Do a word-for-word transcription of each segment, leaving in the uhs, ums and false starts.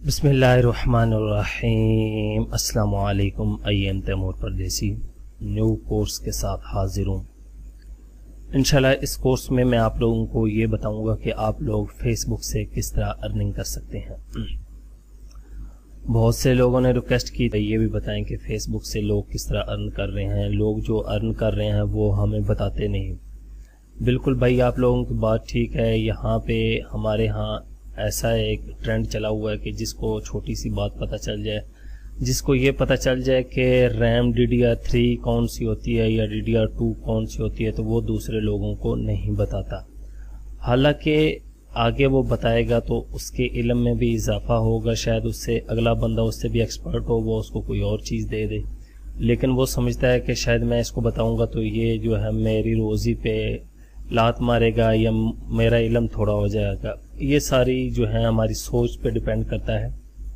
बिस्मिल्लाहिर्रहमानिर्रहीम। अस्सलाम वालेकुम। आई एम तैमूर परदेसी न्यू कोर्स के साथ हाजिर हूँ। इंशाल्लाह इस कोर्स में मैं आप लोगों को ये बताऊंगा कि आप लोग फेसबुक से किस तरह अर्निंग कर सकते हैं। बहुत से लोगों ने रिक्वेस्ट की ये भी बताएं कि फेसबुक से लोग किस तरह अर्न कर रहे हैं। लोग जो अर्न कर रहे हैं वो हमें बताते नहीं। बिल्कुल भाई, आप लोगों की बात ठीक है। यहाँ पे हमारे यहाँ ऐसा एक ट्रेंड चला हुआ है कि जिसको छोटी सी बात पता चल जाए, जिसको ये पता चल जाए कि RAM D D R three कौन सी होती है या डी डी आर टू कौन सी होती है, तो वो दूसरे लोगों को नहीं बताता। हालांकि आगे वो बताएगा तो उसके इल्म में भी इजाफा होगा, शायद उससे अगला बंदा उससे भी एक्सपर्ट हो, वो उसको कोई और चीज़ दे दे, लेकिन वो समझता है कि शायद मैं इसको बताऊंगा तो ये जो है मेरी रोज़ी पे लात मारेगा या मेरा इल्म थोड़ा हो जाएगा। ये सारी जो है हमारी सोच पे डिपेंड करता है।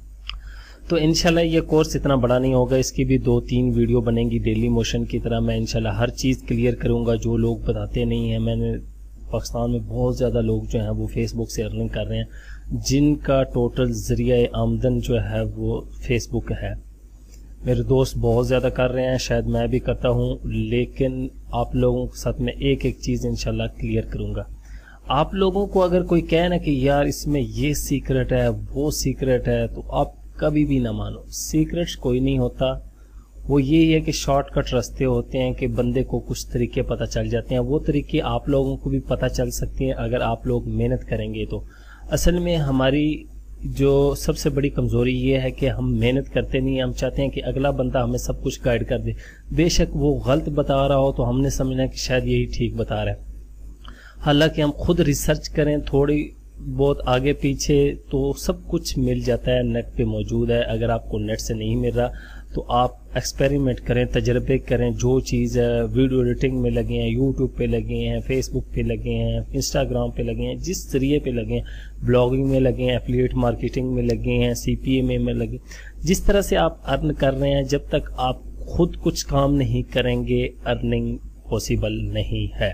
तो इंशाल्लाह ये कोर्स इतना बड़ा नहीं होगा, इसकी भी दो तीन वीडियो बनेंगी डेली मोशन की तरह। मैं इंशाल्लाह हर चीज़ क्लियर करूँगा जो लोग बताते नहीं हैं। मैंने पाकिस्तान में बहुत ज़्यादा लोग जो हैं वो फेसबुक से अर्निंग कर रहे हैं, जिनका टोटल ज़रिया आमदन जो है वो फेसबुक है। मेरे दोस्त बहुत ज़्यादा कर रहे हैं, शायद मैं भी करता हूँ, लेकिन आप लोगों के साथ मैं एक एक चीज़ इंशाल्लाह क्लियर करूँगा। आप लोगों को अगर कोई कहे ना कि यार इसमें ये सीक्रेट है वो सीक्रेट है, तो आप कभी भी ना मानो। सीक्रेट्स कोई नहीं होता, वो यही है कि शॉर्टकट रास्ते होते हैं कि बंदे को कुछ तरीके पता चल जाते हैं। वो तरीके आप लोगों को भी पता चल सकती हैं अगर आप लोग मेहनत करेंगे तो। असल में हमारी जो सबसे बड़ी कमज़ोरी ये है कि हम मेहनत करते नहीं। हम चाहते हैं कि अगला बंदा हमें सब कुछ गाइड कर दे, बेशक वो गलत बता रहा हो तो हमने समझना कि शायद यही ठीक बता रहा है। हालांकि हम खुद रिसर्च करें थोड़ी बहुत आगे पीछे तो सब कुछ मिल जाता है, नेट पे मौजूद है। अगर आपको नेट से नहीं मिल रहा तो आप एक्सपेरिमेंट करें, तजर्बे करें। जो चीज़ है वीडियो एडिटिंग में लगे हैं, यूट्यूब पे लगे हैं, फेसबुक पे लगे हैं, इंस्टाग्राम पे लगे हैं, जिस जरिए पे लगे हैं, ब्लॉगिंग में लगे हैं, एफिलिएट मार्केटिंग में लगे हैं, सी पी ए में, में लगे, जिस तरह से आप अर्न कर रहे हैं, जब तक आप खुद कुछ काम नहीं करेंगे अर्निंग पॉसिबल नहीं है।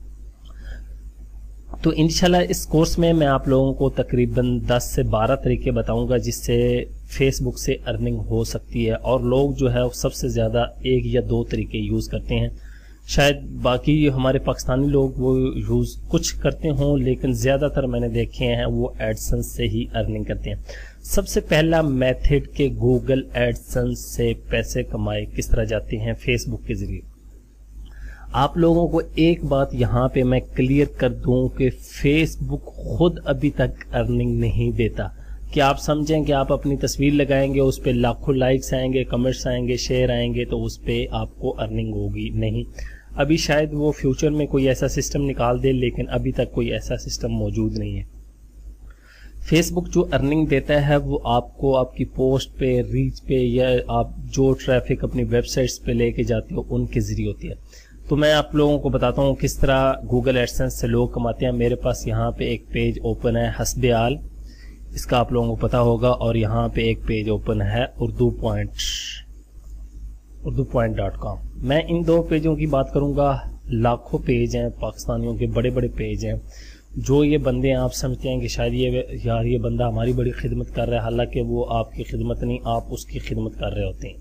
तो इंशाल्लाह इस कोर्स में मैं आप लोगों को तकरीबन दस से बारह तरीके बताऊंगा जिससे फेसबुक से अर्निंग हो सकती है। और लोग जो है सबसे ज़्यादा एक या दो तरीके यूज़ करते हैं। शायद बाकी हमारे पाकिस्तानी लोग वो यूज़ कुछ करते हों, लेकिन ज़्यादातर मैंने देखे हैं वो एडसेंस से ही अर्निंग करते हैं। सबसे पहला मेथड के गूगल एडसेंस से पैसे कमाए किस तरह जाते हैं फेसबुक के ज़रिए। आप लोगों को एक बात यहाँ पे मैं क्लियर कर दूं कि फेसबुक खुद अभी तक अर्निंग नहीं देता। कि आप समझें कि आप अपनी तस्वीर लगाएंगे, उस पर लाखों लाइक्स आएंगे, कमेंट्स आएंगे, शेयर आएंगे, तो उस पर आपको अर्निंग होगी नहीं। अभी शायद वो फ्यूचर में कोई ऐसा सिस्टम निकाल दे, लेकिन अभी तक कोई ऐसा सिस्टम मौजूद नहीं है। फेसबुक जो अर्निंग देता है वो आपको आपकी पोस्ट पे, रीच पे, या आप जो ट्रैफिक अपनी वेबसाइट्स पे लेके जाते हो उनके जरिए होती है। तो मैं आप लोगों को बताता हूँ किस तरह गूगल एडसेंस से लोग कमाते हैं। मेरे पास यहाँ पे एक पेज ओपन है हस्बे आल, इसका आप लोगों को पता होगा, और यहाँ पे एक पेज ओपन है Urdu point Urdu point dot com. मैं इन दो पेजों की बात करूँगा। लाखों पेज हैं पाकिस्तानियों के, बड़े बड़े पेज हैं। जो ये बंदे आप समझते हैं कि शायद ये यार ये बंदा हमारी बड़ी खिदमत कर रहा है, हालांकि वो आपकी खिदमत नहीं, आप उसकी खिदमत कर रहे होते हैं।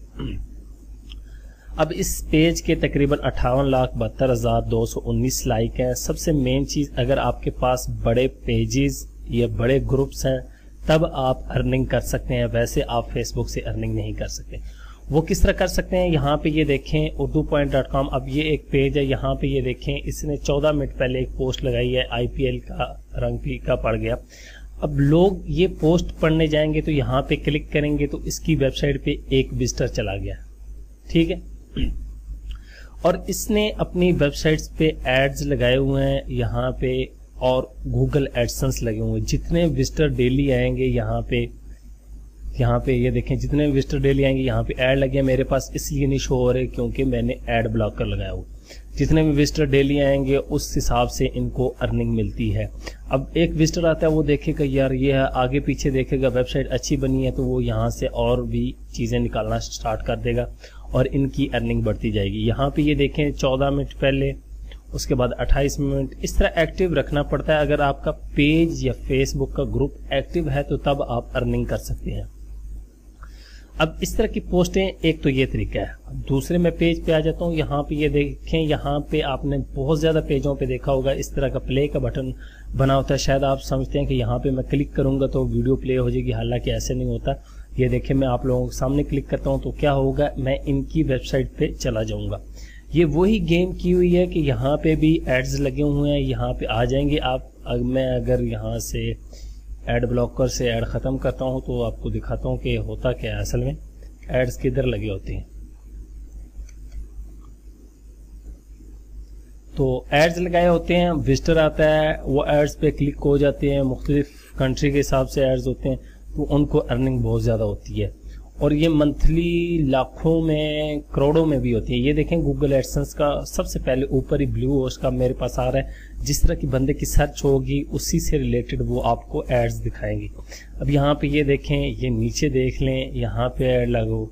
अब इस पेज के तकरीबन अट्ठावन लाख बहत्तर हज़ार दो सौ उन्नीस लाइक हैं। सबसे मेन चीज़, अगर आपके पास बड़े पेजेस या बड़े ग्रुप्स हैं तब आप अर्निंग कर सकते हैं, वैसे आप फेसबुक से अर्निंग नहीं कर सकते। वो किस तरह कर सकते हैं, यहाँ पे ये देखें उर्दू पॉइंट डॉट कॉम। अब ये एक पेज है, यहाँ पे ये देखें, इसने चौदह मिनट पहले एक पोस्ट लगाई है, आई पी एल का रंग फीका पड़ गया। अब लोग ये पोस्ट पढ़ने जाएंगे तो यहाँ पे क्लिक करेंगे तो इसकी वेबसाइट पे एक विजिटर चला गया, ठीक है। और इसने अपनी वेबसाइट्स पे एड्स लगाए हुए हैं यहाँ पे, और गूगल एडसेंस लगे हुए हैं। जितने विजिटर डेली आएंगे यहाँ पे यहाँ पे ये देखें, जितने विजिटर डेली आएंगे यहाँ पे ऐड लगे हैं। मेरे पास इसलिए नहीं शो हो रहे क्योंकि मैंने ऐड ब्लॉकर लगाया हुआ। जितने भी विजिटर डेली आएंगे उस हिसाब से इनको अर्निंग मिलती है। अब एक विजिटर आता है, वो देखेगा यार ये है, आगे पीछे देखेगा वेबसाइट अच्छी बनी है, तो वो यहाँ से और भी चीज़ें निकालना स्टार्ट कर देगा और इनकी अर्निंग बढ़ती जाएगी। यहाँ पे ये देखें चौदह मिनट पहले उसके बाद अट्ठाईस मिनट, इस तरह एक्टिव रखना पड़ता है। अगर आपका पेज या फेसबुक का ग्रुप एक्टिव है तो तब आप अर्निंग कर सकते हैं। अब इस तरह की पोस्टें, एक तो ये तरीका है। दूसरे मैं पेज पे आ जाता हूँ। यहाँ पे ये देखें, यहाँ पे आपने बहुत ज़्यादा पेजों पे देखा होगा इस तरह का प्ले का बटन बना होता है। शायद आप समझते हैं कि यहाँ पे मैं क्लिक करूँगा तो वीडियो प्ले हो जाएगी, हालांकि ऐसे नहीं होता। ये देखें, मैं आप लोगों के सामने क्लिक करता हूँ तो क्या होगा, मैं इनकी वेबसाइट पे चला जाऊँगा। ये वही गेम की हुई है कि यहाँ पे भी एड्स लगे हुए हैं, यहाँ पे आ जाएंगे आप। मैं अगर यहाँ से एड ब्लॉकर से ऐड ख़त्म करता हूँ तो आपको दिखाता हूँ कि होता क्या है। असल में एड्स किधर लगे होते हैं, तो एड्स लगाए होते हैं, विजिटर आता है, वो एड्स पे क्लिक हो जाते हैं। मुख्तलिफ कंट्री के हिसाब से एड्स होते हैं, तो उनको अर्निंग बहुत ज़्यादा होती है और ये मंथली लाखों में, करोड़ों में भी होती है। ये देखें, गूगल एडसेंस का सबसे पहले ऊपर ही ब्लू होस्ट का मेरे पास आ रहा है। जिस तरह की बंदे की सर्च होगी उसी से रिलेटेड वो आपको एड्स दिखाएंगी। अब यहाँ पे ये देखें, ये नीचे देख लें, यहाँ पे ऐड लगो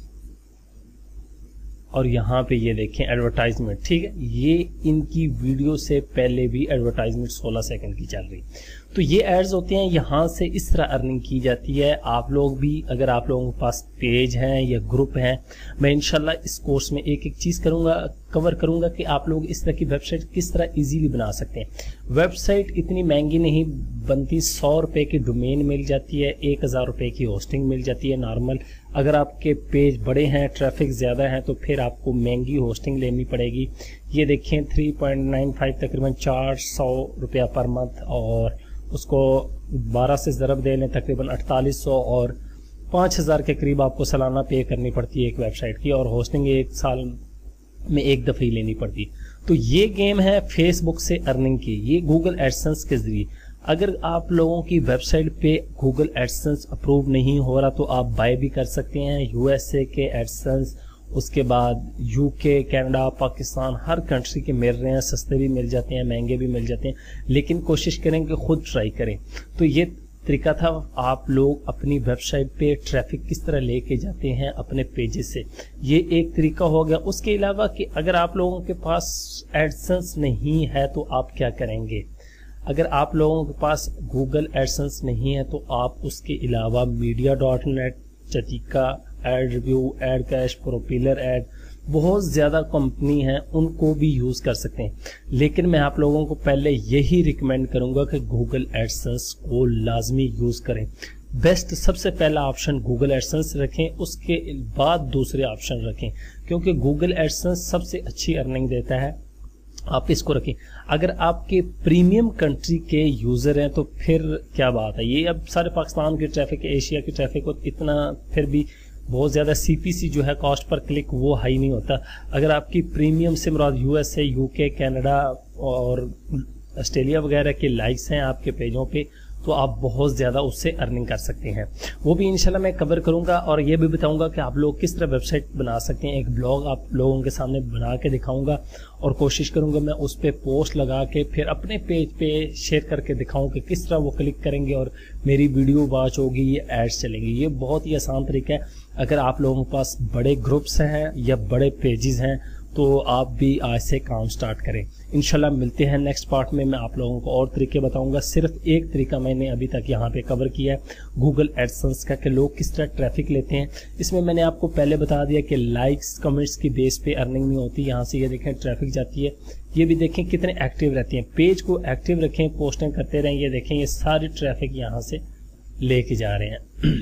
और यहाँ पे ये देखें एडवर्टाइजमेंट। ठीक है, ये इनकी वीडियो से पहले भी एडवर्टाइजमेंट सोलह सेकंड की चल रही। तो ये एड्स होते हैं, यहाँ से इस तरह अर्निंग की जाती है। आप लोग भी, अगर आप लोगों के पास पेज हैं या ग्रुप हैं, मैं इंशाल्लाह इस कोर्स में एक एक चीज़ करूँगा, कवर करूँगा कि आप लोग इस तरह की वेबसाइट किस तरह इजीली बना सकते हैं। वेबसाइट इतनी महंगी नहीं बनती, सौ रुपये की डोमेन मिल जाती है, एक हज़ार रुपये की होस्टिंग मिल जाती है नॉर्मल। अगर आपके पेज बड़े हैं, ट्रैफिक ज़्यादा है, तो फिर आपको महंगी होस्टिंग लेनी पड़ेगी। ये देखें, थ्री पॉइंट नाइन फाइव तकरीबन चार सौ रुपया पर मंथ, और उसको बारह से ज़रब दे लें तकरीबन अड़तालीस सौ, और पाँच हज़ार के करीब आपको सालाना पे करनी पड़ती है एक वेबसाइट की, और होस्टिंग एक साल में एक दफ़े ही लेनी पड़ती है। तो ये गेम है फेसबुक से अर्निंग की, ये गूगल एडसेंस के ज़रिए। अगर आप लोगों की वेबसाइट पे गूगल एडसेंस अप्रूव नहीं हो रहा तो आप बाय भी कर सकते हैं। यूएसए के एडसेंस, उसके बाद यूके, कनाडा, पाकिस्तान, हर कंट्री के मिल रहे हैं। सस्ते भी मिल जाते हैं, महंगे भी मिल जाते हैं, लेकिन कोशिश करें कि खुद ट्राई करें। तो ये तरीका था, आप लोग अपनी वेबसाइट पे ट्रैफिक किस तरह लेके जाते हैं अपने पेजेस से, ये एक तरीका हो गया। उसके अलावा कि अगर आप लोगों के पास एडसेंस नहीं है तो आप क्या करेंगे। अगर आप लोगों के पास गूगल एडसेंस नहीं है तो आप उसके अलावा media dot net, Chitika, ad review, ad cash, propeller ad, बहुत ज़्यादा कंपनी हैं, उनको भी यूज़ कर सकते हैं। लेकिन मैं आप लोगों को पहले यही रिकमेंड करूंगा कि गूगल एडसेंस को लाजमी यूज़ करें। बेस्ट सबसे पहला ऑप्शन गूगल एडसेंस रखें, उसके बाद दूसरे ऑप्शन रखें, क्योंकि गूगल एडसेंस सबसे अच्छी अर्निंग देता है। आप इसको रखें। अगर आपके प्रीमियम कंट्री के यूज़र हैं तो फिर क्या बात है, ये अब सारे पाकिस्तान के ट्रैफिक, एशिया के ट्रैफिक को इतना फिर भी बहुत ज़्यादा सीपीसी जो है, कॉस्ट पर क्लिक, वो हाई नहीं होता। अगर आपकी प्रीमियम से मुराद यूएसए, यूके, कनाडा और ऑस्ट्रेलिया वगैरह के लाइक्स हैं आपके पेजों पे, तो आप बहुत ज़्यादा उससे अर्निंग कर सकते हैं। वो भी इंशाल्लाह मैं कवर करूंगा, और ये भी बताऊंगा कि आप लोग किस तरह वेबसाइट बना सकते हैं। एक ब्लॉग आप लोगों के सामने बना के दिखाऊंगा, और कोशिश करूंगा मैं उस पर पोस्ट लगा के फिर अपने पेज पे शेयर करके दिखाऊं कि किस तरह वो क्लिक करेंगे और मेरी वीडियो वॉच होगी, ये एड्स चलेंगे। ये बहुत ही आसान तरीका है। अगर आप लोगों के पास बड़े ग्रुप्स हैं या बड़े पेजेस हैं तो आप भी आज से काम स्टार्ट करें। इंशाल्लाह मिलते हैं नेक्स्ट पार्ट में, मैं आप लोगों को और तरीके बताऊंगा। सिर्फ एक तरीका मैंने अभी तक यहाँ पे कवर किया है गूगल एडसेंस का, कि लोग किस तरह ट्रैफिक लेते हैं। इसमें मैंने आपको पहले बता दिया कि लाइक्स, कमेंट्स की बेस पे अर्निंग नहीं होती। यहाँ से ये देखें ट्रैफिक जाती है, ये भी देखें कितने एक्टिव रहती हैं। पेज को एक्टिव रखें, पोस्टिंग करते रहें। ये देखें, ये सारी ट्रैफिक यहाँ से लेके जा रहे हैं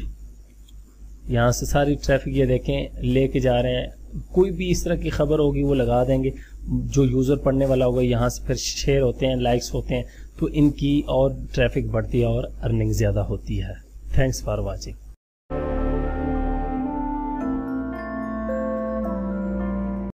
यहाँ से सारी ट्रैफिक ये देखें लेके जा रहे हैं। कोई भी इस तरह की खबर होगी वो लगा देंगे, जो यूज़र पढ़ने वाला होगा, यहाँ से फिर शेयर होते हैं, लाइक्स होते हैं, तो इनकी और ट्रैफिक बढ़ती है और अर्निंग ज़्यादा होती है। Thanks for watching.